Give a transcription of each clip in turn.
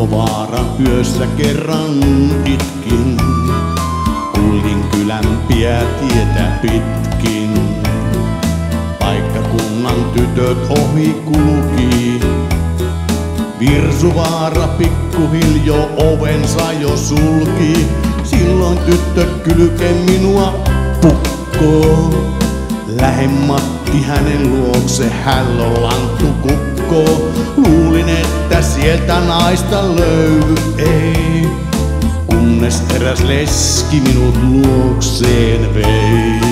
Tuupovaaran yössä kerran itkin, kuljin kylänpiä tietä pitkin. Paikkakunnan tytöt ohi kulki, Virsuvaara pikkuhiljoo ovensa jo sulki. Silloin tyttö kylke minua pukkoo, lähemmatti hänen luokse hällö lanttu kukkoo. Luulin, että sieltä naista löydy ei, kunnes eräs leski minut luokseen vei.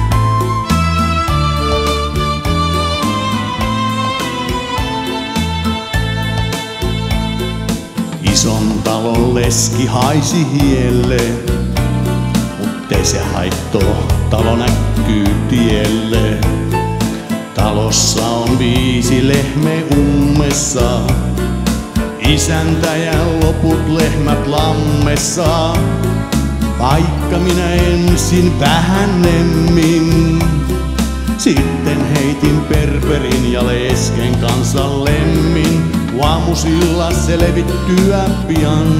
Ison talon leski haisi hielle, muttei se haittoo, talo näkyy tielle. Talossa on 5 lehmää ummessa, isäntä ja loput lehmät lammessa. Vaikka minä ensin vähänemmin, sitten heitin perperin ja lesken kanssa lemmin. Aamusilla selvittyä pian,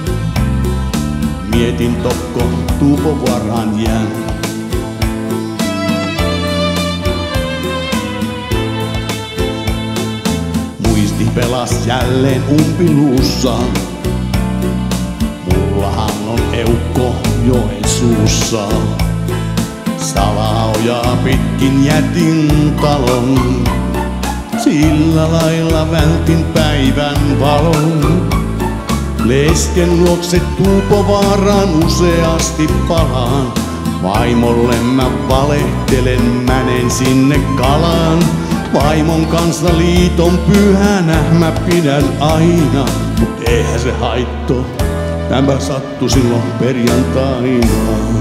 mietin tokko Tuupovaaraan jään. Muisti pelas jälleen umpiluussa, mullahan on eukko Joensuussa. Salaojaa pitkin jätin talon, sillä lailla vältin päivän valon. Lesken luokse Tuupovaaraan useasti palaan, vaimolle mä valehtelen, mänen sinne kalaan. Vaimon kanssa liiton pyhänä mä pidän aina, mut eihän se haitto, tämä sattui silloin perjantaina.